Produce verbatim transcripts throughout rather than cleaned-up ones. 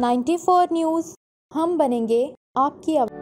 Ninety four news, हम बनेंगे आपकी आवाज़।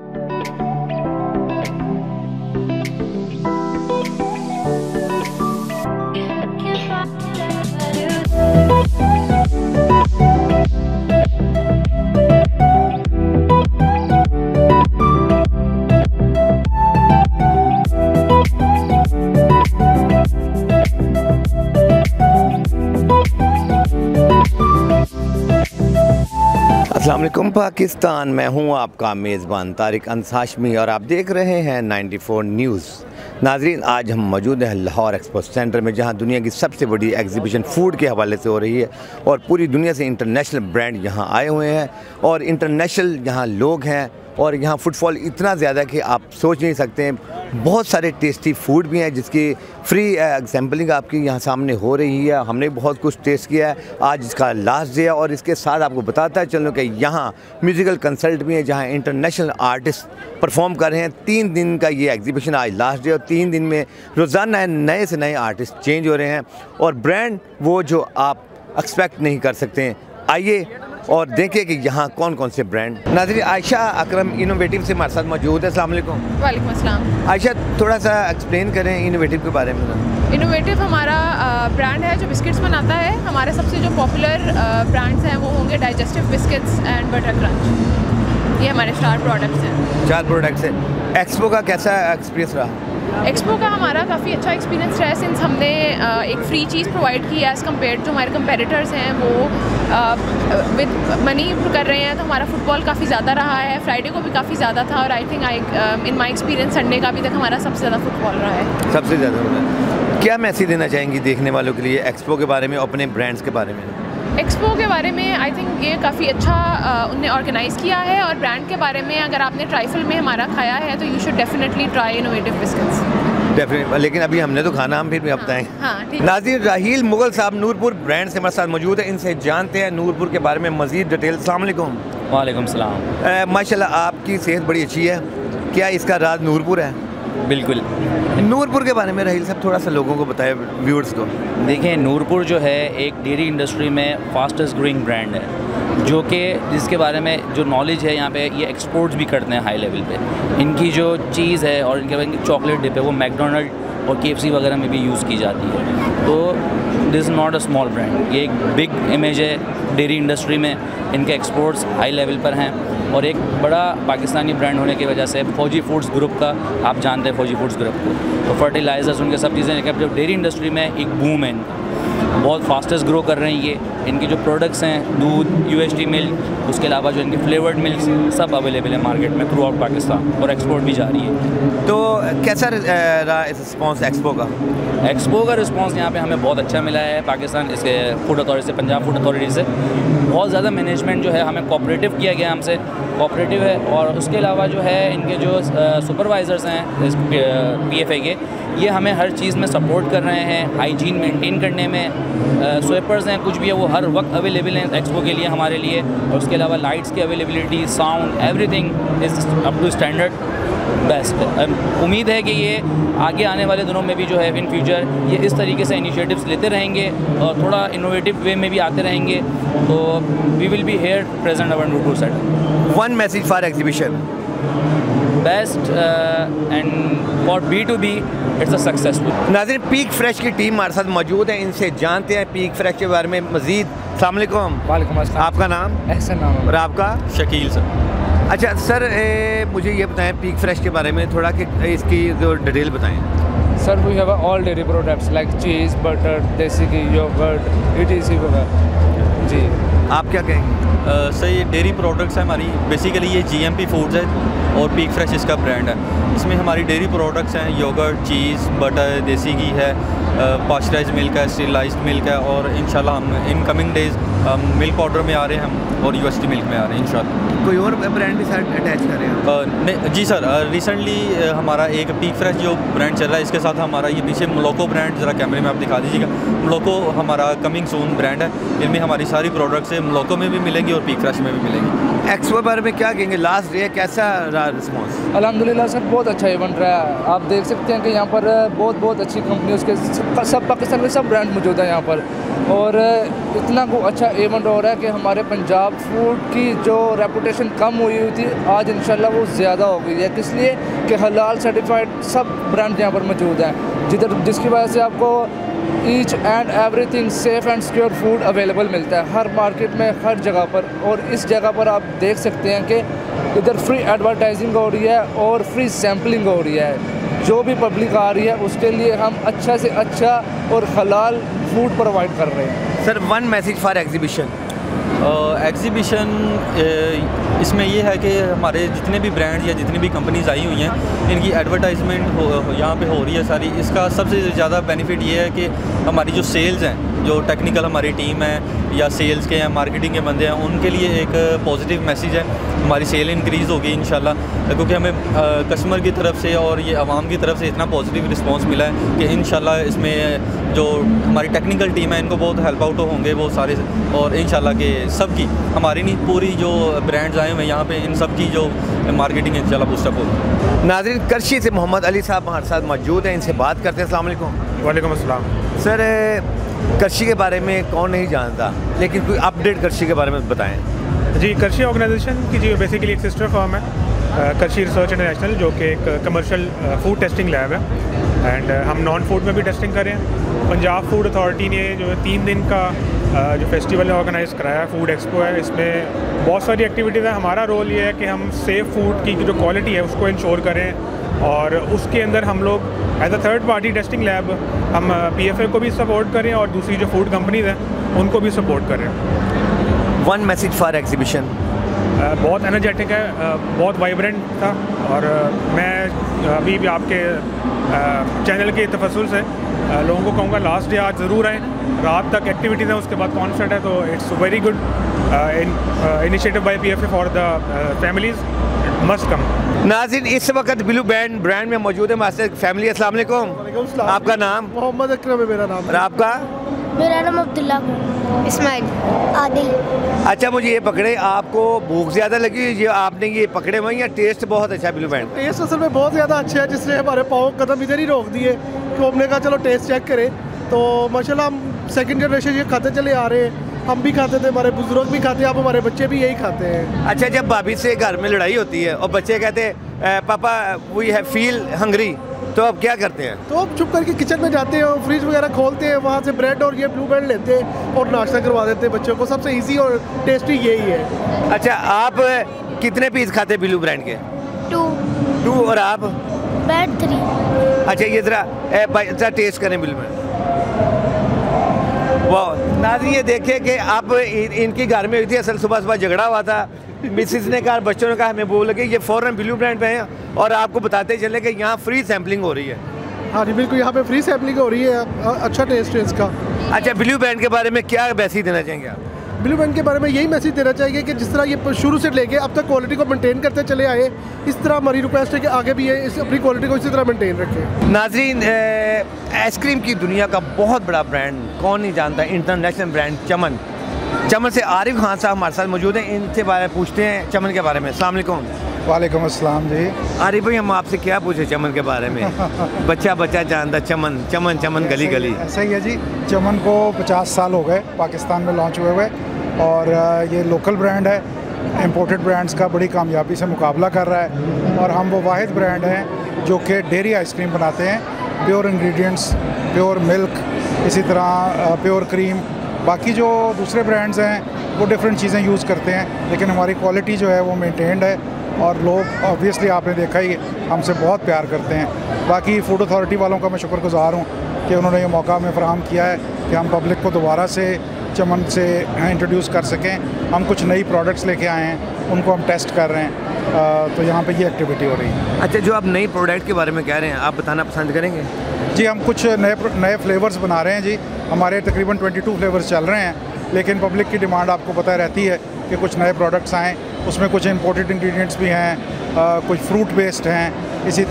अस्सलाम वालेकुम पाकिस्तान, मैं हूं आपका मेज़बान तारिक अंसाशमी और आप देख रहे हैं नाइन्टी फोर न्यूज़। नाजरीन, आज हम मौजूद हैं लाहौर एक्सपो सेंटर में, जहां दुनिया की सबसे बड़ी एग्जीबिशन फूड के हवाले से हो रही है और पूरी दुनिया से इंटरनेशनल ब्रांड यहां आए हुए हैं और इंटरनेशनल यहां लोग हैं और यहाँ फुटफॉल इतना ज़्यादा कि आप सोच नहीं सकते हैं। बहुत सारे टेस्टी फूड भी हैं जिसकी फ्री एग्जाम्पलिंग आपकी यहाँ सामने हो रही है। हमने बहुत कुछ टेस्ट किया है। आज इसका लास्ट डे है और इसके साथ आपको बताता चलूँ कि यहाँ म्यूज़िकल कंसर्ट भी है जहाँ इंटरनेशनल आर्टिस्ट परफॉर्म कर रहे हैं। तीन दिन का ये एग्जीबिशन आज लास्ट डे और तीन दिन में रोज़ाना नए से नए आर्टिस्ट चेंज हो रहे हैं और ब्रांड वो जो आप एक्सपेक्ट नहीं कर सकते हैं। आइए और देखें कि यहाँ कौन कौन से ब्रांड। नाज़रीन, आयशा अकरम इनोवेटिव से हमारे साथ मौजूद है। अस्सलाम वालेकुम। वालेकुम अस्सलाम। आयशा, थोड़ा सा एक्सप्लेन करें इनोवेटिव के बारे में। इनोवेटिव हमारा ब्रांड है जो बिस्किट्स बनाता है। हमारे सबसे जो पॉपुलर ब्रांड्स हैं वो होंगे digestive biscuits and butter crunch. ये हमारे स्टार प्रोडक्ट्स हैं। चार प्रोडक्ट्स हैं। एक्सपो का कैसा एक्सपीरियंस रहा? एक्सपो का हमारा काफ़ी अच्छा एक्सपीरियंस रहा है सिंस हमने एक फ्री चीज़ प्रोवाइड की है एज़ कम्पेयर टू हमारे कंपेटिटर्स हैं वो विद मनी कर रहे हैं। तो हमारा फुटबॉल काफ़ी ज़्यादा रहा है। फ्राइडे को भी काफ़ी ज़्यादा था और I think I in my experience Sunday का अभी तक हमारा सबसे ज़्यादा फुटबॉल रहा है। सबसे ज़्यादा क्या मैसेज देना चाहेंगी देखने वालों के लिए एक्सपो के बारे में, अपने ब्रांड्स के बारे में? एक्सपो के बारे में आई थिंक ये काफ़ी अच्छा उनने ऑर्गेनाइज़ किया है और ब्रांड के बारे में अगर आपने ट्राइफल में हमारा खाया है तो you should definitely try innovative biscuits. Definitely, लेकिन अभी हमने तो खाना, हम फिर भी बताएं। हाँ, हाँ, नाज़रीन, राहील मुगल साहब नूरपुर ब्रांड से हमारे साथ मौजूद है। इनसे जानते हैं नूरपुर के बारे में मज़ीद डिटेल। अस्सलाम वालेकुम। वालेकुम सलाम। माशाल्लाह आपकी सेहत बड़ी अच्छी है। क्या इसका राज नूरपुर है? बिल्कुल। नूरपुर के बारे में राहील साहब थोड़ा सा लोगों को बताएं, व्यूअर्स को। देखें, नूरपुर जो है एक डेयरी इंडस्ट्री में फास्टेस्ट ग्रोइंग ब्रांड है जो कि जिसके बारे में जो नॉलेज है यहाँ पे ये एक्सपोर्ट्स भी करते हैं हाई लेवल पे। इनकी जो चीज़ है और इनके इनकी चॉकलेट डिप है वो मैकडोनल्ड और केएफसी वगैरह में भी यूज़ की जाती है। तो this is not a small brand, ये एक बिग इमेज है डेयरी इंडस्ट्री में। इनके एक्सपोर्ट्स हाई लेवल पर हैं और एक बड़ा पाकिस्तानी ब्रांड होने की वजह से फौजी फूड्स ग्रुप का, आप जानते हैं फौजी फूड्स ग्रुप को, तो फर्टिलाइजर्स उनके सब चीज़ें जब डेयरी इंडस्ट्री में एक बूम है इनका, बहुत फास्टेस्ट ग्रो कर रहे हैं ये। इनकी जो प्रोडक्ट्स हैं दूध, यूएचटी मिल्क, उसके अलावा जो इनकी फ्लेवर्ड मिल्क सब अवेलेबल है मार्केट में थ्रू आउट पाकिस्तान और एक्सपोर्ट भी जा रही है। तो कैसा रहा रिस्पॉन्स एक्सपो का? एक्सपो का रिस्पॉन्स यहाँ पे हमें बहुत अच्छा मिला है पाकिस्तान इसके फूड अथॉरिटी से, पंजाब फूड अथॉरिटी से। बहुत ज़्यादा मैनेजमेंट जो है हमें कोऑपरेटिव किया गया, हमसे कोऑपरेटिव है। और उसके अलावा जो है इनके जो सुपरवाइज़र्स हैं पीएफए के, ये हमें हर चीज़ में सपोर्ट कर रहे हैं, हाइजीन मेंटेन करने में। स्वेपर्स हैं, कुछ भी है वो हर वक्त अवेलेबल हैं एक्सपो के लिए हमारे लिए। और उसके अलावा लाइट्स की availability, sound, everything is up to standard, best. उम्मीद है कि ये आगे आने वाले दिनों में भी जो है इन फ्यूचर ये इस तरीके से इनिशिएटिव्स लेते रहेंगे और थोड़ा इनोवेटिव वे में भी आते रहेंगे। तो we will be here present our Noorpur set. One message for exhibition. Best and for be to be it's a successful. नाज़रीन, पीक फ्रेश की टीम हमारे साथ मौजूद है, इनसे जानते हैं पीक फ्रेश के बारे में मज़ीद। अस्सलाम वालेकुम। वालेकुम अस्सलाम। आपका नाम? एहसन नाम। और आपका? शकील सर। अच्छा सर, ए, मुझे ये बताएं पीक फ्रेश के बारे में थोड़ा कि इसकी जो डिटेल बताएं। Sir, we have all dairy products like cheese, butter, देसी घी, योगर्ट, ईटीसी वगैरह। जी, आप क्या कहेंगे? सर, ये डेयरी प्रोडक्ट्स है हमारी, बेसिकली ये जीएमपी फूड्स है और पीक फ्रेश इसका ब्रांड है। इसमें हमारी डेयरी प्रोडक्ट्स हैं, योगर्ट, चीज़, बटर, देसी घी है, पास्चराइज्ड मिल्क है, स्टेरिलाइज्ड मिल्क है और इंशाल्लाह हम in coming days milk powder में आ रहे हैं हम और यूएसटी मिल्क में आ रहे हैं इंशाल्लाह। कोई और ब्रांड के साथ अटैच कर रहे हैं? जी सर, रिसेंटली हमारा एक पीक फ्रेश जो ब्रांड चल रहा है, इसके साथ हमारा ये पीछे मोलोको ब्रांड, ज़रा कैमरे में आप दिखा दीजिएगा। मोलोको हमारा कमिंग सून ब्रांड है, इनमें हमारी सारी प्रोडक्ट्स है, मोलोको में भी मिलेंगी और पीक फ्रेश में भी मिलेंगी। एक्सपो के बारे में क्या कहेंगे? लास्ट डे कैसा रहा रिस्पॉन्स? अल्हम्दुलिल्लाह सर, बहुत अच्छा इवेंट रहा है। आप देख सकते हैं कि यहाँ पर बहुत बहुत अच्छी कंपनी, उसके सब पाकिस्तान के सब ब्रांड मौजूद है यहाँ पर। और इतना को अच्छा इवेंट हो रहा है कि हमारे पंजाब फूड की जो रेपुटेशन कम हुई हुई थी आज इंशाल्लाह वो ज़्यादा हो गई है, किस लिए कि हलाल सर्टिफाइड सब ब्रांड यहाँ पर मौजूद हैं, जिधर जिसकी वजह से आपको each and everything safe and secure food available मिलता है हर मार्केट में, हर जगह पर। और इस जगह पर आप देख सकते हैं कि इधर फ्री एडवर्टाइजिंग हो रही है और फ्री सैम्पलिंग हो रही है। जो भी पब्लिक आ रही है उसके लिए हम अच्छा से अच्छा और हलाल फूड प्रोवाइड कर रहे हैं। Sir, one message for exhibition. Exhibition इसमें ये है कि हमारे जितने भी ब्रांड्स या जितनी भी कंपनीज आई हुई हैं इनकी एडवर्टाइजमेंट हो यहाँ पे हो रही है सारी। इसका सबसे ज़्यादा बेनिफिट ये है कि हमारी जो सेल्स हैं, जो टेक्निकल हमारी टीम है या सेल्स के हैं, मार्केटिंग के बंदे हैं, उनके लिए एक पॉजिटिव मैसेज है। हमारी सेल इंक्रीज़ होगी इंशाल्लाह, क्योंकि हमें कस्टमर की तरफ से और ये आवाम की तरफ से इतना पॉजिटिव रिस्पांस मिला है कि इंशाल्लाह इसमें जो हमारी टेक्निकल टीम है इनको बहुत हेल्प आउट होंगे वो सारे, और इंशाल्लाह के सबकी, हमारी नहीं पूरी जो ब्रांड्स आए हुए हैं यहाँ पे, इन सब की जो मार्केटिंग इंशाल्लाह बूस्टअप होगी। नाज़रीन, करशी से मोहम्मद अली साहब हमारे साथ मौजूद हैं, इनसे बात करते हैं। अस्सलाम वालेकुम। वालेकुम अस्सलाम। सर, करशी के बारे में कौन नहीं जानता, लेकिन कोई अपडेट करशी के बारे में बताएं। जी, करशी ऑर्गेनाइजेशन की जो बेसिकली एक सिस्टर फर्म है करशी रिसर्च इंटरनेशनल, जो कि एक कमर्शियल फूड टेस्टिंग लैब है, एंड हम नॉन फूड में भी टेस्टिंग कर रहे हैं। पंजाब फूड अथॉरिटी ने जो है तीन दिन का जो फेस्टिवल ऑर्गेनाइज़ कराया, फूड एक्सपो है, इसमें बहुत सारी एक्टिविटीज़ हैं। हमारा रोल ये है कि हम सेफ़ फूड की जो क्वालिटी है उसको इंश्योर करें, और उसके अंदर हम लोग as a third party testing lab हम पी एफ ए को भी सपोर्ट करें और दूसरी जो फूड कंपनीज़ हैं उनको भी सपोर्ट करें। One message for exhibition. बहुत एनर्जेटिक है, बहुत वाइब्रेंट था, और मैं अभी भी आपके चैनल के तफस्सुल से लोगों को कहूँगा लास्ट डे आज ज़रूर आएँ, रात तक एक्टिविटीज़ हैं, उसके बाद कॉन्सर्ट है, तो it's very good initiative by P F A for the families, must come. नाज़रीन, इस वक्त ब्लू बैंड ब्रांड में मौजूद है हमारे फैमिली। अस्सलाम वालेकुम। आपका नाम? मोहम्मद अकरम है मेरा नाम। और आपका? मेरा नाम अब्दुल्ला, इस्माइल, आदिल। अच्छा, मुझे ये पकड़े, आपको भूख ज़्यादा लगी, ये आपने ये पकड़े हुए, या टेस्ट बहुत अच्छा है ब्लू बैंड? टेस्ट असल में बहुत ज़्यादा अच्छा है, जिसने हमारे पाँव कदम इधर ही रोक दिए, तो हमने कहा चलो टेस्ट चेक करें। तो माशाल्लाह हम सेकंड जनरेशन ये खाते चले आ रहे हैं, हम भी खाते थे, हमारे बुजुर्ग भी खाते हैं, अब हमारे बच्चे भी यही खाते हैं। अच्छा, जब भाभी से घर में लड़ाई होती है और बच्चे कहते हैं पापा वी हैव फील हंग्री, तो अब क्या करते हैं? तो अब चुप करके किचन में जाते हैं, फ्रिज वगैरह खोलते हैं, वहाँ से ब्रेड और ये ब्लू बैंड लेते हैं और नाश्ता करवा देते हैं बच्चों को। सबसे इजी और टेस्टी यही है। अच्छा, आप कितने पीस खाते हैं ब्लू ब्रांड के? टू। टू। और आप? Bad three. अच्छा, ये ज़रा जरा टेस्ट करें ब्लू बैंड। वाह नाज़रीन, ये देखे कि आप इनकी घर में हुई थी, असल सुबह सुबह झगड़ा हुआ था, मिसिस ने कहा, बच्चों ने कहा, हमें बोल लगे ये फ़ौरन ब्लू ब्रांड पे हैं, और आपको बताते चले कि यहाँ फ्री सैम्पलिंग हो रही है। हाँ जी बिल्कुल, यहाँ पे फ्री सैम्पलिंग हो रही है, अच्छा टेस्ट है इसका। अच्छा, ब्लू बैंड के बारे में क्या मैसेज देना चाहेंगे आप? ब्लू बैंड के बारे में यही मैसेज देना चाहिए कि जिस तरह ये शुरू से लेके अब तक क्वालिटी को मेंटेन करते चले आए, इस तरह हमारी रिक्वेस्ट है कि आगे भी ये इस अपनी क्वालिटी को इसी तरह मेंटेन रखें। नाज़रीन, आइसक्रीम की दुनिया का बहुत बड़ा ब्रांड कौन नहीं जानता, इंटरनेशनल ब्रांड चमन। चमन से आरिफ खान साहब हमारे साथ मौजूद हैं, इनसे बारे पूछते हैं चमन के बारे में। अस्सलाम वालेकुम। वालेकुम अस्सलाम जी। आरिफ भाई, हम आपसे क्या पूछे चमन के बारे में? बच्चा बच्चा जानता चमन चमन चमन गली गली। ऐसा ही है जी, चमन को पचास साल हो गए पाकिस्तान में लॉन्च हुए हुए, और ये लोकल ब्रांड है, इंपोर्टेड ब्रांड्स का बड़ी कामयाबी से मुकाबला कर रहा है, और हम वो वाहिद ब्रांड हैं जो कि डेयरी आइसक्रीम बनाते हैं, प्योर इंग्रेडिएंट्स, प्योर मिल्क, इसी तरह प्योर क्रीम। बाकी जो दूसरे ब्रांड्स हैं वो डिफरेंट चीज़ें यूज़ करते हैं, लेकिन हमारी क्वालिटी जो है वो मेंटेन्ड है, और लोग ऑब्वियसली आपने देखा ही हमसे बहुत प्यार करते हैं। बाकी फूड अथॉरिटी वालों का मैं शुक्रगुजार हूँ कि उन्होंने ये मौका हमें फ़राहम किया है कि हम पब्लिक को दोबारा से चमन से इंट्रोड्यूस कर सकें। हम कुछ नई प्रोडक्ट्स लेके आए हैं, उनको हम टेस्ट कर रहे हैं, आ, तो यहाँ पे ये एक्टिविटी हो रही है। अच्छा, जो आप नई प्रोडक्ट के बारे में कह रहे हैं, आप बताना पसंद करेंगे? जी, हम कुछ नए नए फ्लेवर्स बना रहे हैं जी। हमारे तकरीबन बाईस फ्लेवर्स चल रहे हैं, लेकिन पब्लिक की डिमांड आपको पता रहती है कि कुछ नए प्रोडक्ट्स आएँ, उसमें कुछ इंपोर्टेड इंग्रेडिएंट्स भी हैं, आ, कुछ फ्रूट बेस्ड हैं, इसी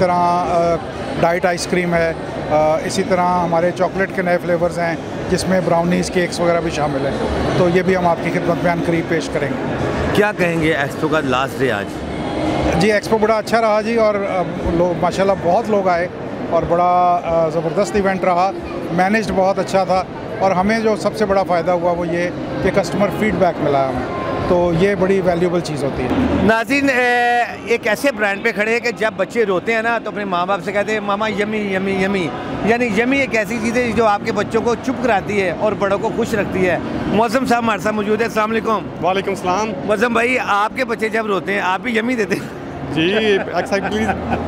तरह डाइट आइसक्रीम है, आ, इसी तरह हमारे चॉकलेट के नए फ्लेवर्स हैं जिसमें ब्राउनीज़, केक्स वगैरह भी शामिल हैं। तो ये भी हम आपकी खिदमत में अनकरीब पेश करेंगे। क्या कहेंगे एक्सपो का लास्ट डे आज? जी, एक्सपो बड़ा अच्छा रहा जी, और लोग माशाल्लाह बहुत लोग आए, और बड़ा ज़बरदस्त इवेंट रहा, मैनेज्ड बहुत अच्छा था, और हमें जो सबसे बड़ा फ़ायदा हुआ वो ये कि कस्टमर फीडबैक मिला हमें, तो ये बड़ी वैल्यूबल चीज़ होती है। नाज़रीन, एक ऐसे ब्रांड पे खड़े हैं कि जब बच्चे रोते हैं ना तो अपने माँ बाप से कहते हैं मामा यमी यमी यमी, यानी यमी एक ऐसी चीज़ है जो आपके बच्चों को चुप कराती है और बड़ों को खुश रखती है। मौसम साहब हमारे साथ मौजूद है। अस्सलाम वालेकुम। वालेकुम सलाम। मौसम भाई, आपके बच्चे जब रोते हैं आप भी यमी देते हैं? जी एक्सैक्टली।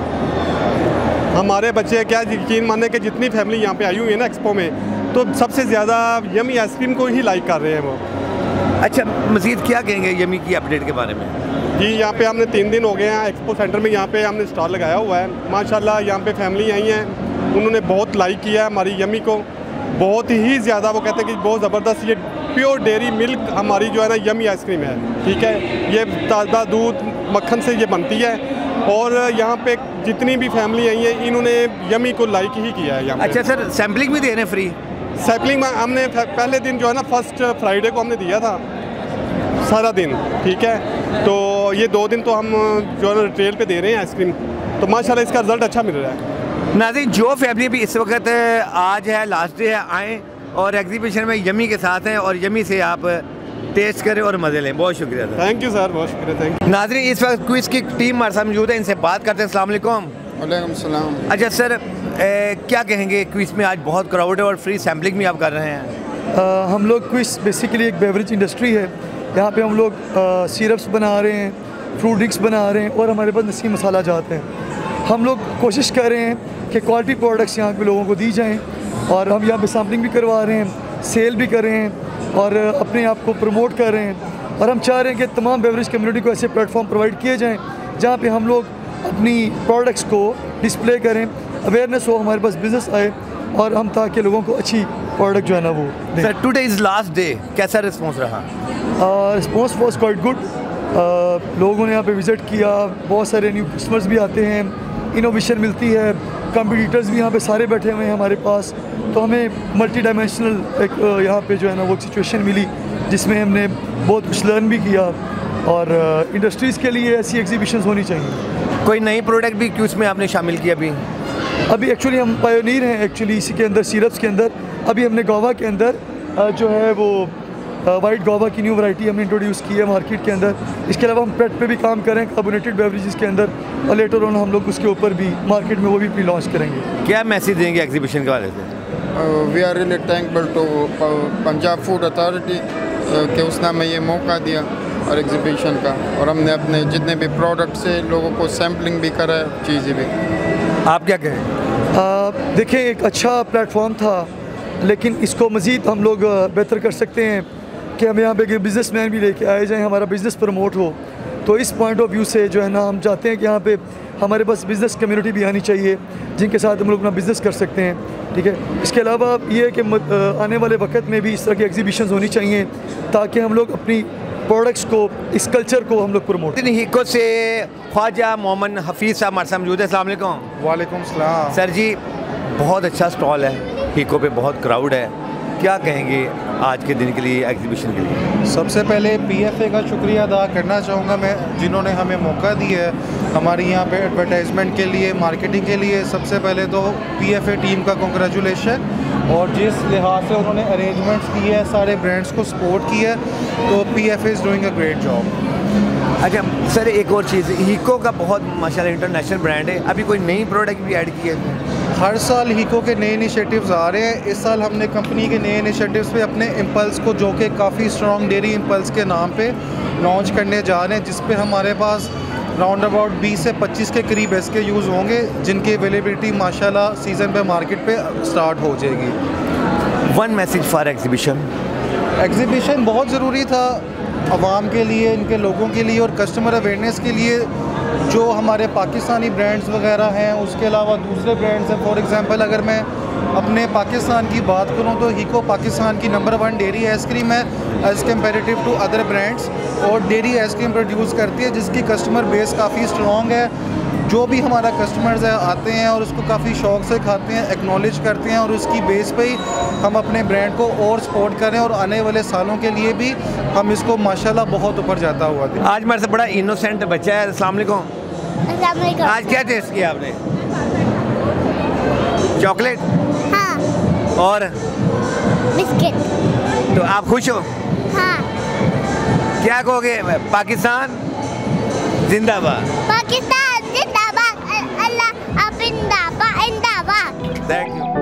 हमारे बच्चे क्या यकीन माने कि जितनी फैमिली यहाँ पे आई हुई है ना एक्सपो में, तो सबसे ज़्यादा यमी आइसक्रीम को ही लाइक कर रहे हैं वो। अच्छा, मज़ीद क्या कहेंगे यमी की अपडेट के बारे में? जी, यहाँ पे हमने तीन दिन हो गए हैं एक्सपो सेंटर में, यहाँ पे हमने स्टॉल लगाया हुआ है। माशाल्लाह यहाँ पे फैमिली आई हैं, उन्होंने बहुत लाइक किया है हमारी यमी को, बहुत ही ज़्यादा। वो कहते हैं कि बहुत ज़बरदस्त ये प्योर डेयरी मिल्क हमारी जो है ना यमी आइसक्रीम है, ठीक है। ये ताज़ा दूध मक्खन से ये बनती है और यहाँ पे जितनी भी फैमिली आई है इन्होंने यमी को लाइक ही किया है यहाँ पे। अच्छा सर, सैम्पलिंग भी दे रहे हैं फ्री? सैम्पलिंग हमने पहले दिन जो है ना फर्स्ट फ्राइडे को हमने दिया था सारा दिन, ठीक है। तो ये दो दिन तो हम जो है ना रिटेल पे दे रहे हैं आइसक्रीम, तो माशाल्लाह इसका रिज़ल्ट अच्छा मिल रहा है। नाज़रीन, जो फैमिली भी इस वक्त आज है लास्ट डे है, आएँ और एग्जीबिशन में यमी के साथ हैं और यमी से आप टेस्ट करें और मज़े लें। बहुत शुक्रिया सर। थैंक यू सर, बहुत शुक्रिया, थैंक यू। नाज़रीन, इस वक्त क्विज़ की टीम हमारे साथ मौजूद है, इनसे बात करते हैं। अस्सलाम वालेकुम। वालेकुम सलाम। अच्छा सर, ए, क्या कहेंगे, क्विज़ में आज बहुत क्राउड है और फ्री सैम्पलिंग भी आप कर रहे हैं? आ, हम लोग क्विज़ बेसिकली एक बेवरेज इंडस्ट्री है, यहाँ पे हम लोग सिरप्स बना रहे हैं, फ्रूट ड्रिंक्स बना रहे हैं और हमारे पास नसीब मसाला जाते हैं। हम लोग कोशिश कर रहे हैं कि क्वालिटी प्रोडक्ट्स यहाँ के लोगों को दी जाएँ और हम यहाँ पे सैम्पलिंग भी करवा रहे हैं, सेल भी कर रहे हैं और अपने आप को प्रमोट कर रहे हैं। और हम चाह रहे हैं कि तमाम बेवरेज कम्युनिटी को ऐसे प्लेटफॉर्म प्रोवाइड किए जाएँ जहाँ पे हम लोग अपनी प्रोडक्ट्स को डिस्प्ले करें, अवेयरनेस हो, हमारे पास बिज़नेस आए और हम ताकि लोगों को अच्छी प्रोडक्ट जो है ना वो दें। Sir, today is last day, कैसा रिस्पॉन्स रहा? Response was quite good. लोगों ने यहाँ पे विज़िट किया, बहुत सारे न्यू कस्टमर्स भी आते हैं, इनोवेशन मिलती है, कंपटीटर्स भी यहाँ पे सारे बैठे हुए हैं हमारे पास। तो हमें मल्टी डायमेंशनल एक यहाँ पे जो है ना वो सिचुएशन मिली जिसमें हमने बहुत कुछ लर्न भी किया और इंडस्ट्रीज़ के लिए ऐसी एग्जीबिशंस होनी चाहिए। कोई नई प्रोडक्ट भी क्यूज़ में आपने शामिल किया अभी? अभी एक्चुअली हम पायोनीर हैं एक्चुअली इसी के अंदर, सिरप्स के अंदर। अभी हमने गोवा के अंदर जो है वो वाइट गोवा की न्यू वैरायटी हमने इंट्रोड्यूस की है मार्केट के अंदर। इसके अलावा हम पेट पे भी काम करें कार्बोनेटेड बेवरेजेस के अंदर और लेटर ऑन हम लोग उसके ऊपर भी मार्केट में वो भी प्री लॉन्च करेंगे। क्या मैसेज देंगे एग्जीबिशन के वाले से? We are really thankful to Punjab food authority कि उसने हमें ये मौका दिया और एग्जीबिशन का, और हमने अपने जितने भी प्रोडक्ट से लोगों को सैम्पलिंग भी करा है, चीज़ें भी। आप क्या कहें? देखें, एक अच्छा प्लेटफॉर्म था लेकिन इसको मज़ीद हम लोग बेहतर कर सकते हैं कि हम यहाँ पे बिज़नेसमैन भी लेके आए जाएँ, हमारा बिज़नेस प्रमोट हो। तो इस पॉइंट ऑफ व्यू से जो है ना हम चाहते हैं कि यहाँ पे हमारे पास बिज़नेस कम्युनिटी भी आनी चाहिए जिनके साथ हम लोग अपना बिज़नेस कर सकते हैं, ठीक है। इसके अलावा ये है कि आने वाले वक्त में भी इस तरह की एग्जीबिशंस होनी चाहिए ताकि हम लोग अपनी प्रोडक्ट्स को, इस कल्चर को हम लोग प्रमोट। हिको से ख्वाजा मोहम्मद हफीज़ साहब हमारे साथ मौजूद है। अस्सलाम वालेकुम। वालेकुम सलाम। सर जी, बहुत अच्छा स्टॉल है, हिको पे बहुत क्राउड है, क्या कहेंगे आज के दिन के लिए, एग्जीबिशन के लिए? सबसे पहले पीएफए का शुक्रिया अदा करना चाहूँगा मैं, जिन्होंने हमें मौका दिया है हमारी यहाँ पे एडवर्टाइजमेंट के लिए, मार्केटिंग के लिए। सबसे पहले तो पीएफए टीम का कांग्रेचुलेशन, और जिस लिहाज से उन्होंने अरेंजमेंट्स किए हैं, सारे ब्रांड्स को सपोर्ट किया है, तो PFA is doing a great job. अच्छा सर, एक और चीज़, हिको का बहुत माशाल्लाह इंटरनेशनल ब्रांड है, अभी कोई नई प्रोडक्ट भी ऐड की है? हर साल हिको के नए इनिशिएटिव्स आ रहे हैं। इस साल हमने कंपनी के नए इनिशिएटिव्स पे अपने इम्पल्स को, जो कि काफ़ी स्ट्रॉन्ग डेयरी इम्पल्स के नाम पे लॉन्च करने जा रहे हैं, जिस पे हमारे पास राउंड अबाउट बीस से पच्चीस के करीब एस के यूज़ होंगे, जिनकी अवेलेबिलिटी माशाल्लाह सीज़न पे मार्केट पे स्टार्ट हो जाएगी। One message for exhibition. Exhibition बहुत ज़रूरी था आवाम के लिए, इनके लोगों के लिए और कस्टमर अवेयरनेस के लिए। जो हमारे पाकिस्तानी ब्रांड्स वगैरह हैं, उसके अलावा दूसरे ब्रांड्स हैं। फॉर एग्जांपल अगर मैं अपने पाकिस्तान की बात करूं तो हिको पाकिस्तान की नंबर वन डेयरी आइसक्रीम है as comparative to other brands, और डेयरी आइसक्रीम प्रोड्यूस करती है जिसकी कस्टमर बेस काफ़ी स्ट्रॉन्ग है। जो भी हमारा कस्टमर्स है आते हैं और उसको काफ़ी शौक़ से खाते हैं, एक्नॉलेज करते हैं, और उसकी बेस पे ही हम अपने ब्रांड को और सपोर्ट करें और आने वाले सालों के लिए भी हम इसको माशाल्लाह बहुत ऊपर जाता हुआ दें। आज हमारे से बड़ा इनोसेंट बच्चा है। अस्सलाम वालेकुम। आज क्या टेस्ट किया आपने? चॉकलेट? हाँ। और बिस्किट। तो आप खुश हो? हाँ। क्या कहोगे? पाकिस्तान जिंदाबाद। पाकिस्तान जिंदाबाद। अल्लाह आप जिंदाबाद जिंदाबाद। Thank you.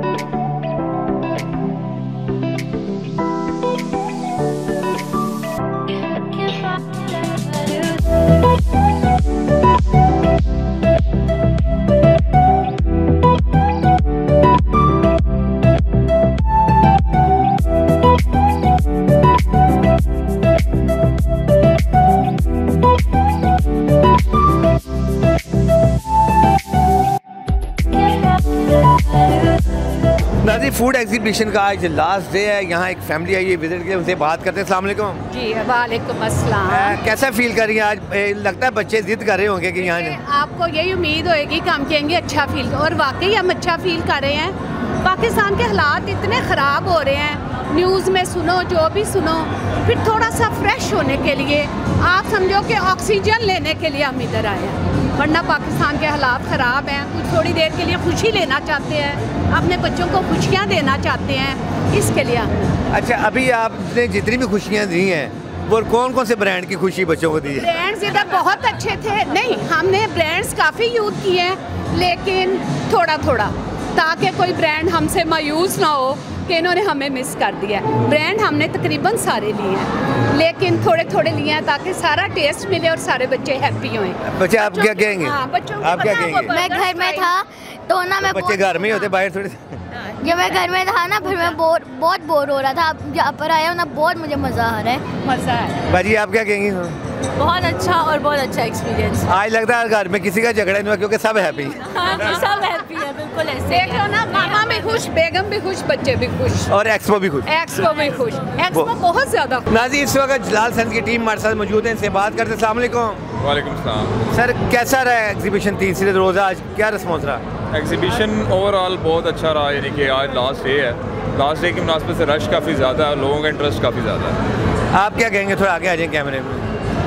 नाज़रीन, फूड एग्जीबिशन का आज लास्ट डे है। यहाँ एक फैमिली आई है विजिट के, उनसे बात करते हैं। अस्सलाम वालेकुम। जी वालेकुम अस्सलाम। कैसा फील कर रही हैं आज? ए, लगता है बच्चे जिद कर रहे होंगे कि यहाँ आपको यही उम्मीद होएगी कि हम कहेंगे अच्छा फील, और वाकई हम अच्छा फील कर रहे हैं। पाकिस्तान के हालात इतने ख़राब हो रहे हैं, न्यूज़ में सुनो जो भी सुनो, फिर थोड़ा सा फ्रेश होने के लिए आप समझो कि ऑक्सीजन लेने के लिए हम इधर आए हैं, वरना पाकिस्तान के हालात ख़राब हैं। कुछ थोड़ी देर के लिए खुशी लेना चाहते हैं, अपने बच्चों को खुशियाँ देना चाहते हैं, इसके लिए हम। अच्छा, अभी आपने जितनी भी खुशियाँ दी हैं वो कौन कौन से ब्रांड की खुशी बच्चों को दी है? ब्रांड्स इधर बहुत अच्छे थे। नहीं, हमने ब्रांड्स काफ़ी यूज़ किए हैं, लेकिन थोड़ा थोड़ा, ताकि कोई ब्रांड हमसे मायूस ना हो कि इन्होंने हमें मिस कर दिया। ब्रांड हमने तकरीबन सारे लिए हैं, लेकिन थोड़े थोड़े लिए हैं ताकि सारा टेस्ट मिले और सारे बच्चे हैप्पी हों। बच्चे आप क्या कहेंगे? हाँ, बच्चों आप क्या कहेंगे? मैं घर में था तो ना मैं बच्चे घर में ही होते, बाहर थोड़े। जब मैं घर में था ना, फिर मैं बोर बहुत बोर हो रहा था। अब यहाँ पर आया हूँ ना, बहुत मुझे मज़ा आ रहा है। मज़ा है। बाजी आप क्या कहेंगी? बहुत अच्छा और बहुत अच्छा एक्सपीरियंस। आज लगता है घर में किसी का झगड़ा नहीं हुआ क्योंकि सब हैप्पी। हाँ, सब हैप्पी है, बिल्कुल ऐसे। देख लो ना, मामा भी खुश, बेगम भी खुश, बच्चे भी खुश, और एक्सपो भी खुश। एक्सपो भी खुश, एक्सपो बहुत ज्यादा। नाज़रीन, इस वक्त जलाल सन की टीम हमारे साथ मौजूद है, इनसे बात करते हैं। अस्सलाम वालेकुम। वालेकुम सलाम। सर, कैसा रहा एग्जीबिशन? तीसरे रोज़ा आज क्या रिस्पॉन्स रहा? एग्जीबिशन ओवरऑल बहुत अच्छा रहा, यानी कि आज लास्ट डे है। लास्ट डे की मुनासिबत से रश काफ़ी ज़्यादा है, लोगों का इंटरेस्ट काफ़ी ज़्यादा है। आप क्या कहेंगे? थोड़ा आगे आ जाए कैमरे में।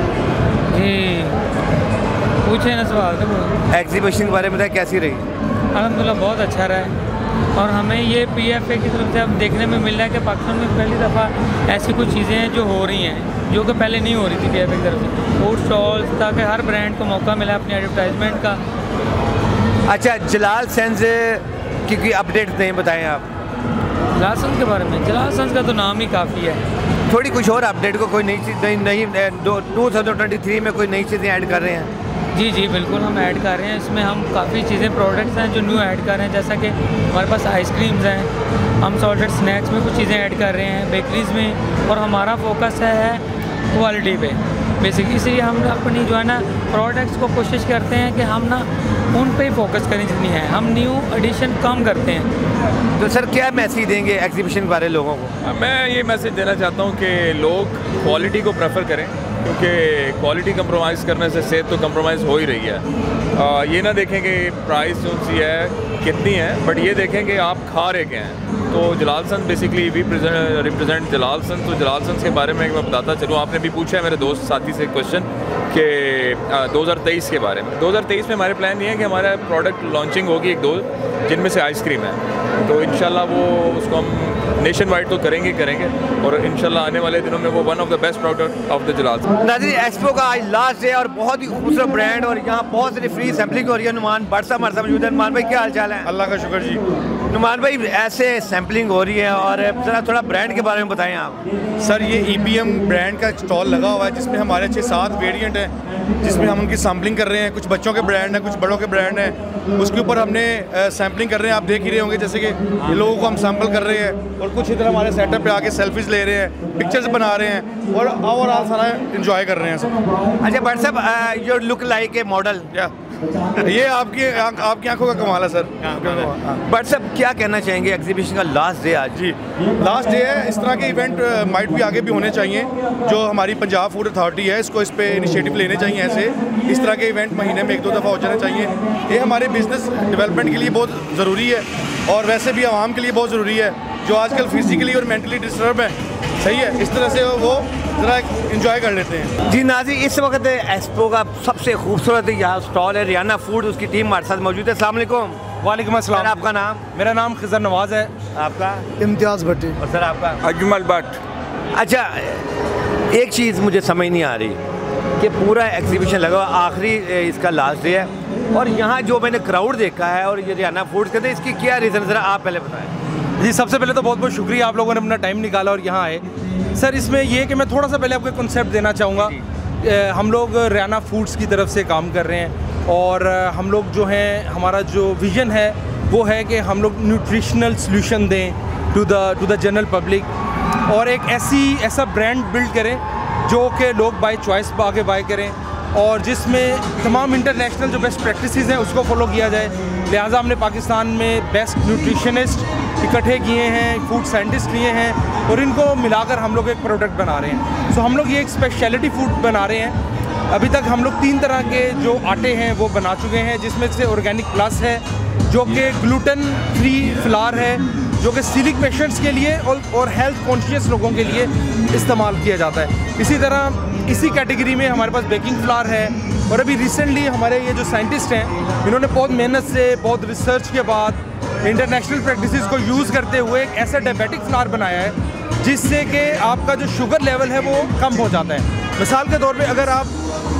पूछे ना सवाल। एग्जीबिशन के बारे में बताएं, कैसी रही? अल्हम्दुलिल्लाह बहुत अच्छा रहा है, और हमें ये पी एफ ए की तरफ से अब देखने में मिल रहा है कि पाकिस्तान में पहली दफ़ा ऐसी कुछ चीज़ें हैं जो हो रही हैं जो कि पहले नहीं हो रही थी पी एफ ए की तरफ से। फूड स्टॉल्स, ताकि हर ब्रांड को मौका मिला अपनी एडवर्टाइजमेंट का। अच्छा, जलाल सेंस की कोई अपडेट नहीं बताएं आप जलाल सेंस के बारे में? जलाल सेंस का तो नाम ही काफ़ी है। थोड़ी कुछ और अपडेट को, कोई नई चीज़ नहीं नहीं टू थाउजेंड ट्वेंटी थ्री में कोई नई चीज़ें ऐड कर रहे हैं? जी जी बिल्कुल, हम ऐड कर रहे हैं। इसमें हम काफ़ी चीज़ें, प्रोडक्ट्स हैं जो न्यू ऐड कर रहे हैं, जैसा कि हमारे पास आइसक्रीम्स हैं, हम सॉल्टेड स्नैक्स में कुछ चीज़ें ऐड कर रहे हैं, बेकरीज़ में, और हमारा फोकस है क्वालिटी पे बेसिकली। इसलिए हम अपनी जो है ना प्रोडक्ट्स को कोशिश करते हैं कि हम ना उन पे ही फोकस करें जितनी है, हम न्यू एडिशन कम करते हैं। तो सर, क्या मैसेज देंगे एग्जीबिशन के बारे लोगों को? मैं ये मैसेज देना चाहता हूँ कि लोग क्वालिटी को प्रेफर करें, क्योंकि क्वालिटी कंप्रोमाइज़ करने से सेहत तो कंप्रोमाइज़ हो ही रही है। आ, ये ना देखें कि प्राइस जो सी है कितनी है, बट ये देखें कि आप खा रहे क्या हैं। तो Jalal Sons basically we represent Jalal Sons. तो जलाल सन के बारे में मैं बताता चलूँ, आपने भी पूछा है मेरे दोस्त साथी से क्वेश्चन कि दो हज़ार तेईस के बारे में। दो हज़ार तेईस में हमारे प्लान ये है कि हमारा प्रोडक्ट लॉन्चिंग होगी एक दो, जिनमें से आइसक्रीम है। तो इंशाल्लाह वो उसको हम नेशन वाइड तो करेंगे करेंगे और इंशाल्लाह आने वाले दिनों में वो one of the best product of the Jalal Sons. नाज़रीन, एक्सपो का आज लास्ट डे और बहुत ही खूबसूरत ब्रांड, और यहाँ बहुत सारी फ्री सैम्पलिंग हो रही है। नुमान भट्ट साहब हमारे साथ मौजूद है। नुमान भाई, क्या हाल चाल है? अल्लाह का शुक्र जी। नुमान भाई, ऐसे सैम्पलिंग हो रही है, और ज़रा थोड़ा ब्रांड के बारे में बताएं आप। सर, ये ई पी एम ब्रांड का स्टॉल लगा हुआ है, जिसमें हमारे छः सात वेरिएंट हैं, जिसमें हम उनकी सैम्पलिंग कर रहे हैं। कुछ बच्चों के ब्रांड हैं, कुछ बड़ों के ब्रांड हैं, उसके ऊपर हमने सैम्पलिंग कर रहे हैं। आप देख ही रहे होंगे जैसे कि ये लोगों को हम सैम्पल कर रहे हैं, और कुछ इधर हमारे सेटअप पे आके सेल्फीज ले रहे हैं, पिक्चर्स बना रहे हैं, और ओवरऑल सारा इंजॉय कर रहे हैं सब। अच्छा भट्ट साहब, you look like a model. क्या ये आपकी आपकी आंखों का कमाल है सर। भट्ट साहब, क्या कहना चाहेंगे? एग्जीबिशन का लास्ट डे आज। जी, लास्ट डे है। इस तरह के इवेंट माइट भी आगे भी होने चाहिए। जो हमारी पंजाब फूड अथॉरिटी है, इसको इस पे इनिशिएटिव लेने चाहिए। ऐसे इस तरह के इवेंट महीने में एक दो दफ़ा हो जाने चाहिए। ये हमारे बिजनेस डेवलपमेंट के लिए बहुत ज़रूरी है, और वैसे भी आवाम के लिए बहुत ज़रूरी है, जो आजकल फिजिकली और मेंटली डिस्टर्ब है। सही है, इस तरह से वो ज़रा इंजॉय कर लेते हैं। जी नाज़रीन, इस वक्त एक्सपो का सबसे खूबसूरत यहाँ स्टॉल है रियाना फूड, उसकी टीम हमारे साथ मौजूद है। अस्सलाम वालेकुम। वालेकुम अस्सलाम। सर आपका नाम? मेरा नाम खिजर नवाज है। आपका? इम्तियाज़ भट्टी। और सर आपका? अजमल भट्ट। अच्छा, एक चीज़ मुझे समझ नहीं आ रही कि पूरा एग्जीबिशन लगा हुआ, आखिरी इसका लास्ट डे है और यहाँ जो मैंने क्राउड देखा है और ये रियाना फूड्स कहते हैं, इसकी क्या रीज़न ज़रा आप पहले बताएं। जी, सबसे पहले तो बहुत बहुत शुक्रिया आप लोगों ने अपना टाइम निकाला और यहाँ आए। सर इसमें ये कि मैं थोड़ा सा पहले आपको कॉन्सेप्ट देना चाहूँगा। हम लोग रियाना फूड्स की तरफ से काम कर रहे हैं और हम लोग जो हैं, हमारा जो विज़न है वो है कि हम लोग न्यूट्रिशनल सॉल्यूशन दें to the to the general public और एक ऐसी ऐसा ब्रांड बिल्ड करें जो कि लोग बाय चॉइस आगे बाय करें और जिसमें तमाम इंटरनेशनल जो बेस्ट प्रैक्टिसेस हैं उसको फॉलो किया जाए। लिहाजा हमने पाकिस्तान में बेस्ट न्यूट्रिशनिस्ट इकट्ठे किए हैं, फूड साइंटिस्ट लिए हैं और इनको मिलाकर हम लोग एक प्रोडक्ट बना रहे हैं। सो हम लोग ये एक स्पेशलिटी फूड बना रहे हैं। अभी तक हम लोग तीन तरह के जो आटे हैं वो बना चुके हैं, जिसमें से ऑर्गेनिक प्लस है जो कि ग्लूटेन फ्री फ्लार है, जो कि सीलिक पेशेंट्स के लिए और, और हेल्थ कॉन्शियस लोगों के लिए इस्तेमाल किया जाता है। इसी तरह इसी कैटेगरी में हमारे पास बेकिंग फ्लार है और अभी रिसेंटली हमारे ये जो साइंटिस्ट हैं इन्होंने बहुत मेहनत से, बहुत रिसर्च के बाद इंटरनेशनल प्रैक्टिसेस को यूज़ करते हुए एक ऐसा डायबिटिक फ्लार बनाया है जिससे कि आपका जो शुगर लेवल है वो कम हो जाता है। मिसाल के तौर पे अगर आप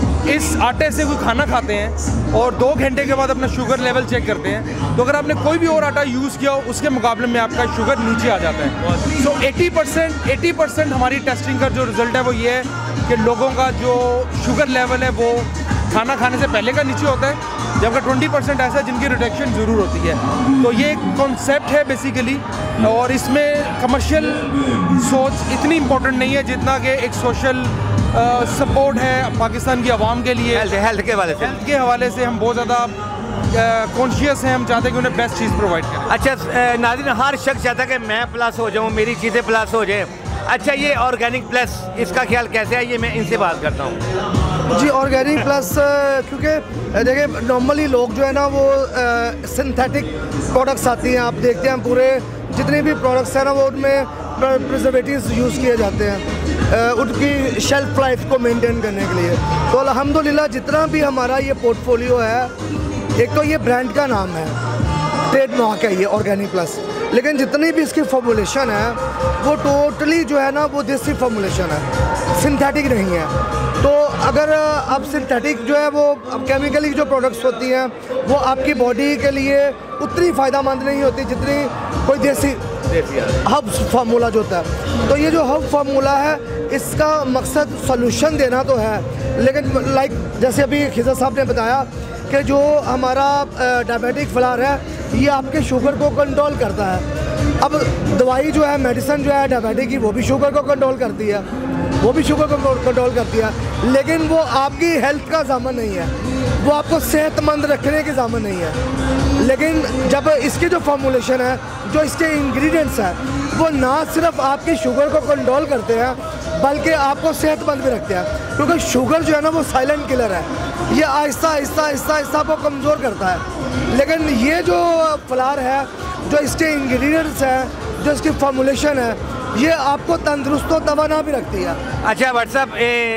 इस आटे से कोई खाना खाते हैं और दो घंटे के बाद अपना शुगर लेवल चेक करते हैं तो अगर आपने कोई भी और आटा यूज़ किया हो उसके मुकाबले में आपका शुगर नीचे आ जाता है। सो अस्सी परसेंट अस्सी परसेंट हमारी टेस्टिंग का जो रिज़ल्ट है वो ये है कि लोगों का जो शुगर लेवल है वो खाना खाने से पहले का नीचे होता है, जबकि बीस परसेंट ऐसा जिनकी रिडक्शन ज़रूर होती है। तो ये एक कॉन्सेप्ट है बेसिकली और इसमें कमर्शियल सोच इतनी इम्पोर्टेंट नहीं है जितना कि एक सोशल सपोर्ट है पाकिस्तान की आवाम के लिए। हेल्थ हेल्थ के हवाले से हेल्थ के हवाले से हम बहुत ज़्यादा कॉन्शियस हैं, हम चाहते हैं कि उन्हें बेस्ट चीज़ प्रोवाइड करें। अच्छा नाज़रीन, हर शख्स चाहता है कि मैं प्लस हो जाऊँ, मेरी चीज़ें प्लस हो जाए। अच्छा, ये ऑर्गेनिक प्लस इसका ख्याल कैसे है, ये मैं इनसे बात करता हूँ। जी, ऑर्गेनिक प्लस क्योंकि देखिए नॉर्मली लोग जो है ना वो सिंथेटिक प्रोडक्ट्स आती हैं, आप देखते हैं पूरे जितने भी प्रोडक्ट्स हैं ना वो उनमें प्रिजर्वेटिव्स यूज़ किए जाते हैं उनकी शेल्फ लाइफ को मेंटेन करने के लिए। तो अल्हम्दुलिल्लाह जितना भी हमारा ये पोर्टफोलियो है, एक तो ये ब्रांड का नाम है, ट्रेडमार्क है ये ऑर्गेनिक प्लस, लेकिन जितनी भी इसकी फॉर्मुलेशन है वो टोटली जो है ना वो देसी फॉर्मुलेशन है, सिंथेटिक नहीं है। तो अगर अब सिंथेटिक जो है वो अब केमिकली जो प्रोडक्ट्स होती हैं वो आपकी बॉडी के लिए उतनी फ़ायदेमंद नहीं होती जितनी कोई देसी हब फार्मूला जो होता है। तो ये जो हब फार्मूला है इसका मकसद सॉल्यूशन देना तो है, लेकिन लाइक जैसे अभी खिज़र साहब ने बताया कि जो हमारा डायबिटिक फ्लार है ये आपके शुगर को कंट्रोल करता है। अब दवाई जो है, मेडिसिन जो है डायबिटिक की, वो भी शुगर को कंट्रोल करती है, वो भी शुगर को कंट्रोल करती है, लेकिन वो आपकी हेल्थ का ज़ामन नहीं है, वो आपको सेहतमंद रखने के ज़ामन नहीं है। लेकिन जब इसकी जो फार्मूलेशन है, जो इसके इंग्रेडिएंट्स हैं, वो ना सिर्फ आपकी शुगर को कंट्रोल करते हैं बल्कि आपको सेहतमंद भी रखते हैं, क्योंकि शुगर जो है ना वो साइलेंट किलर है, ये आहिस्ता आहिस्ता आहिस्ता आहिस्ता आपको कमज़ोर करता है। लेकिन ये जो फ्लार है, जो इसके इंग्रेडिएंट्स हैं, जो इसकी फार्मूलेशन है, ये आपको तंदुरुस्त और तवाना भी रखती है। अच्छा व्हाट्सअप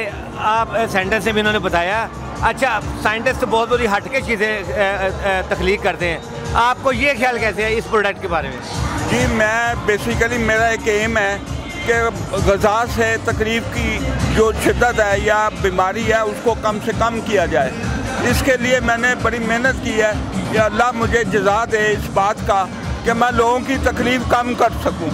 आप सेंटर से भी इन्होंने बताया। अच्छा, साइंटिस्ट तो बहुत बड़ी हटके चीज़ें तख्लीक करते हैं, आपको ये ख्याल कैसे है इस प्रोडक्ट के बारे में? जी, मैं बेसिकली मेरा एक एम है कि ग़ज़ा से तकलीफ़ की जो शिद्दत है या बीमारी है उसको कम से कम किया जाए। इसके लिए मैंने बड़ी मेहनत की है कि अल्लाह मुझे जज़ा दे इस बात का कि मैं लोगों की तकलीफ़ कम कर सकूं।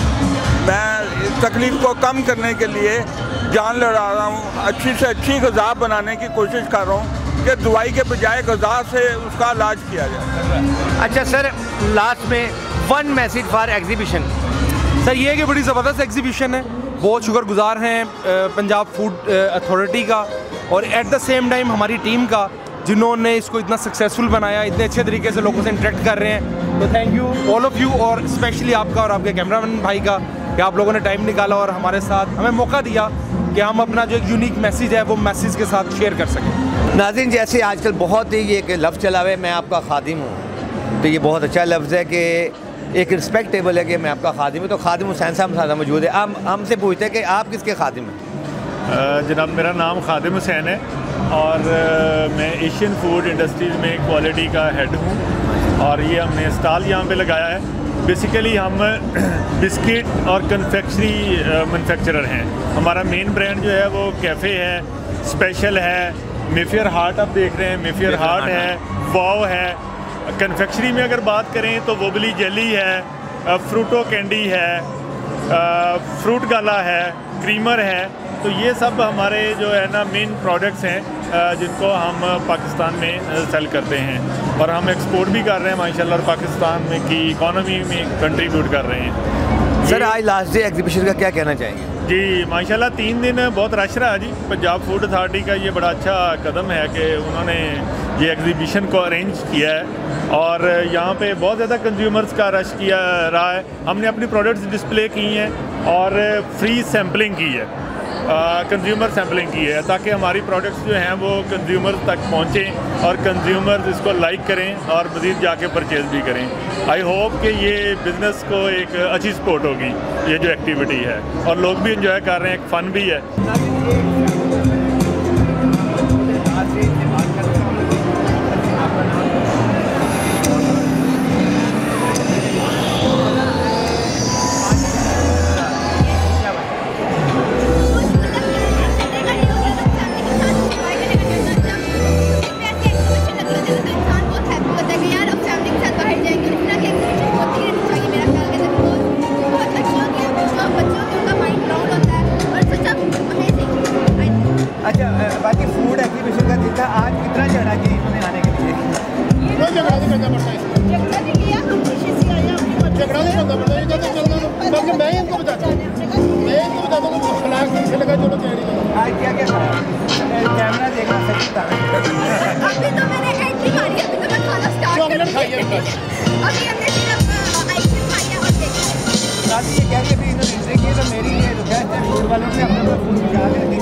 मैं तकलीफ़ को कम करने के लिए जान लड़ा रहा हूँ, अच्छी से अच्छी ग़ज़ा बनाने की कोशिश कर रहा हूँ कि दवाई के बजाय ग़ज़ा से उसका इलाज किया जाए। अच्छा सर, लास्ट में one message for exhibition. Sir ये कि बड़ी ज़बरदस्त एग्जीबिशन है, बहुत शुक्रगुजार हैं पंजाब फूड अथॉरिटी का और एट द सेम टाइम हमारी टीम का, जिन्होंने इसको इतना सक्सेसफुल बनाया, इतने अच्छे तरीके से लोगों से इंटरेक्ट कर रहे हैं। तो thank you all of you और स्पेशली आपका और आपके कैमरामैन भाई का कि आप लोगों ने टाइम निकाला और हमारे साथ हमें मौका दिया कि हम अपना जो एक यूनिक मैसेज है वो मैसेज के साथ शेयर कर सकें। नाज़रीन, जैसे आजकल बहुत ही ये कि लफ्ज़ चला हुआ है मैं आपका खादिम हूँ, तो ये बहुत अच्छा लफ्ज़ है कि एक रिस्पेक्टेबल है कि मैं आपका खादिम हूँ। तो खादिम हुसैन साहब साथ मौजूद है, हम हमसे पूछते हैं कि आप किसके खादिम हैं? जनाब, मेरा नाम खादिम हुसैन है और मैं एशियन फूड इंडस्ट्रीज़ में क्वालिटी का हेड हूँ और ये हमने स्टॉल यहाँ पे लगाया है। बेसिकली हम बिस्किट और कन्फेक्शनरी मैन्युफैक्चरर हैं। हमारा मेन ब्रांड जो है वो कैफ़े है, स्पेशल है, मेफेयर हार्ट आप देख रहे हैं, मेफेयर हार्ट है, वाव है। कन्फेक्शनरी में अगर बात करें तो वोबली जेली है, फ्रूटो कैंडी है, फ्रूट गाला है, क्रीमर है। तो ये सब हमारे जो है ना मेन प्रोडक्ट्स हैं जिनको हम पाकिस्तान में सेल करते हैं और हम एक्सपोर्ट भी कर रहे हैं माशाल्लाह, और पाकिस्तान में की इकॉनमी में कंट्रीब्यूट कर रहे हैं। सर आज लास्ट डे एग्जीबिशन का क्या कहना चाहेंगे? जी माशाल्लाह तीन दिन बहुत रश रहा जी। पंजाब फूड अथॉरिटी का ये बड़ा अच्छा कदम है कि उन्होंने ये एग्जीबिशन को अरेंज किया है और यहाँ पे बहुत ज़्यादा कंज्यूमर्स का रश किया रहा है। हमने अपनी प्रोडक्ट्स डिस्प्ले की हैं और फ्री सैम्पलिंग की है, कंज्यूमर सैम्पलिंग की है, ताकि हमारी प्रोडक्ट्स जो हैं वो कंज्यूमर तक पहुँचें और कंज्यूमर्स इसको लाइक करें और मज़ीद जाके परचेज़ भी करें। आई होप कि ये बिज़नेस को एक अच्छी सपोर्ट होगी ये जो एक्टिविटी है, और लोग भी इंजॉय कर रहे हैं, एक फ़न भी है। अच्छा, बाकी फूड एग्जीबिशन का दिन था आज, कितना चढ़ा कि इन्होंने आने के लिए? कोई झगड़ा नहीं करना पड़ता इसमें, झगड़ा नहीं किया, हम खुशी से आए हैं, झगड़ा नहीं करना पड़ता। ये तो चलना तो बल्कि मैं इनको बताता हूँ, मैं इनको बताता हूँ कि फ्लैग पीछे लगा, चलो तैयारी करो। आज क्या क्या था? कैमरा देखना सही था। अभी तो मैंने एंट्री मारी है, अभी तो मैं खाना स्टार्ट चॉकलेट खाई है अभी हमने सिर्फ आइसक्रीम खाई है और देखिए साथ ही ये कह रही है इन्होंने एंट्री की तो मेरी ये रिक्वेस्ट है फूड वालों से अपने को फूड खिला देती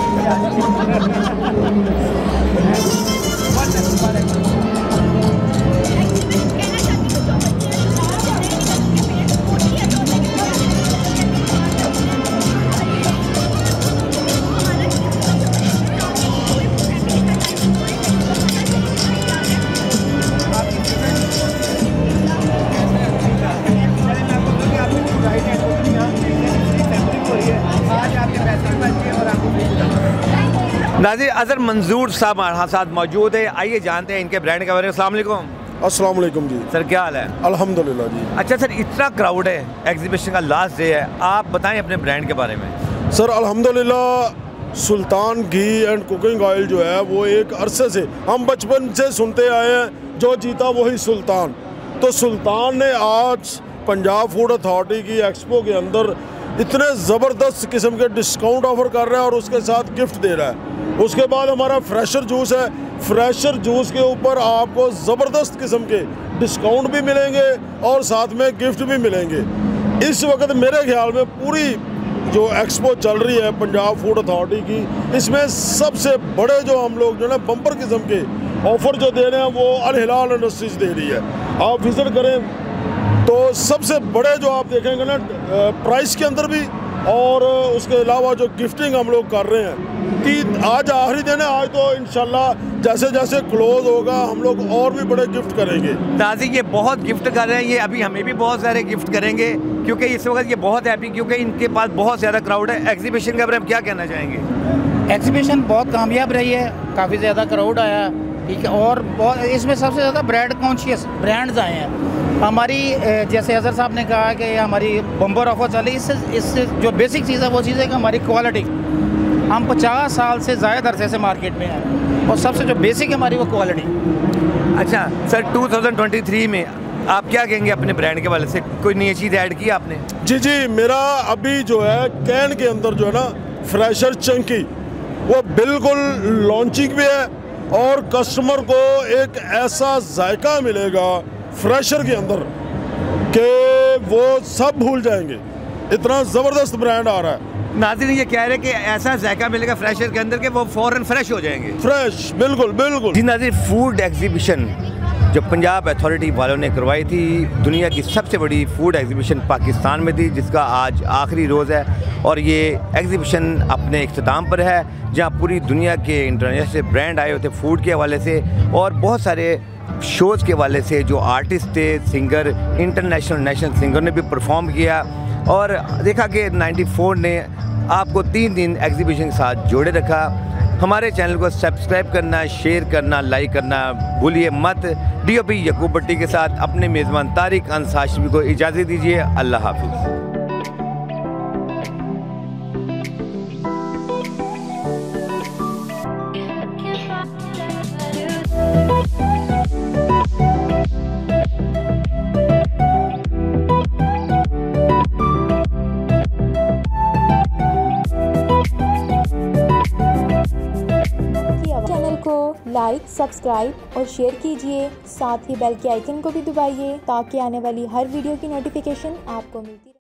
नाज़रीन, अज़हर मंजूर साहब हमारे साथ मौजूद है। आइए जानते हैं इनके ब्रांड के बारे में। अस्सलाम वालेकुम। अस्सलाम वालेकुम जी। सर क्या हाल है? अल्हम्दुलिल्लाह जी। अच्छा सर, इतना क्राउड है, एग्जीबिशन का लास्ट डे है, आप बताएं अपने ब्रांड के बारे में। सर अल्हम्दुलिल्लाह Sultan ghee and cooking oil जो है वो एक अरसे से हम बचपन से सुनते आए हैं, जो जीता वही सुल्तान। तो सुल्तान ने आज पंजाब फूड अथॉरिटी की एक्सपो के अंदर इतने ज़बरदस्त किस्म के डिस्काउंट ऑफर कर रहा है और उसके साथ गिफ्ट दे रहा है। उसके बाद हमारा फ्रेशर जूस है, फ्रेशर जूस के ऊपर आपको ज़बरदस्त किस्म के डिस्काउंट भी मिलेंगे और साथ में गिफ्ट भी मिलेंगे। इस वक्त मेरे ख्याल में पूरी जो एक्सपो चल रही है पंजाब फूड अथॉरिटी की, इसमें सबसे बड़े जो हम लोग जो है बम्पर किस्म के ऑफ़र जो दे रहे हैं वो अल हिलाल इंडस्ट्रीज़ दे रही है। आप विज़िट करें तो सबसे बड़े जो आप देखेंगे ना प्राइस के अंदर भी, और उसके अलावा जो गिफ्टिंग हम लोग कर रहे हैं कि आज आखिरी दिन है, आज तो इंशाल्लाह जैसे जैसे क्लोज होगा हम लोग और भी बड़े गिफ्ट करेंगे। ताज़ी ये बहुत गिफ्ट कर रहे हैं, ये अभी हमें भी बहुत सारे गिफ्ट करेंगे क्योंकि इस वक्त ये बहुत हैप्पी, क्योंकि इनके पास बहुत ज़्यादा क्राउड है। एग्जीबिशन के बारे में क्या कहना चाहेंगे? एग्जीबिशन बहुत कामयाब रही है, काफ़ी ज़्यादा क्राउड आया, ठीक है, और बहुत इसमें सबसे ज़्यादा ब्रांड कॉन्शियस ब्रांड्स आए हैं। हमारी जैसे अज़हर साहब ने कहा कि हमारी बम्पर ऑफर चली, इससे इससे जो बेसिक चीज़ है वो चीज़ है कि हमारी क्वालिटी, हम पचास साल से ज़्यादा अरसे से मार्केट में हैं और सबसे जो बेसिक है हमारी वो क्वालिटी। अच्छा सर, दो हज़ार तेईस में आप क्या कहेंगे अपने ब्रांड के वाले से? कोई नई चीज़ ऐड की आपने? जी जी, मेरा अभी जो है कैन के अंदर जो है ना फ्रेशर चंकी वो बिल्कुल लॉन्चिंग भी है और कस्टमर को एक ऐसा जायका मिलेगा फ्रेशर के अंदर कि वो सब भूल जाएंगे, इतना ज़बरदस्त ब्रांड आ रहा है। नाज़रीन ये कह रहे हैं कि ऐसा जायका मिलेगा फ्रेशर के अंदर कि वो फ़ौरन फ्रेश हो जाएंगे। फ्रेश, बिल्कुल बिल्कुल जी। नाज़रीन, फूड एग्जीबिशन जो पंजाब अथॉरिटी वालों ने करवाई थी, दुनिया की सबसे बड़ी फूड एग्जीबिशन पाकिस्तान में थी, जिसका आज आखिरी रोज़ है और ये एग्जीबिशन अपने इख्तिताम पर है, जहाँ पूरी दुनिया के इंटरनेशनल ब्रांड आए होते फूड के हवाले से और बहुत सारे शोज़ के वाले से जो आर्टिस्ट थे, सिंगर, इंटरनेशनल नेशनल सिंगर ने भी परफॉर्म किया और देखा कि नाइन्टी फोर ने आपको तीन दिन एग्जीबिशन के साथ जोड़े रखा। हमारे चैनल को सब्सक्राइब करना, शेयर करना, लाइक करना भूलिए मत। डीओपी यकूब भट्टी के साथ अपने मेज़बान तारिक अंस हाशमी को इजाज़त दीजिए। अल्लाह हाफिज़। चैनल को लाइक, सब्सक्राइब और शेयर कीजिए। साथ ही बेल के आइकन को भी दबाइए ताकि आने वाली हर वीडियो की नोटिफिकेशन आपको मिलती रहे।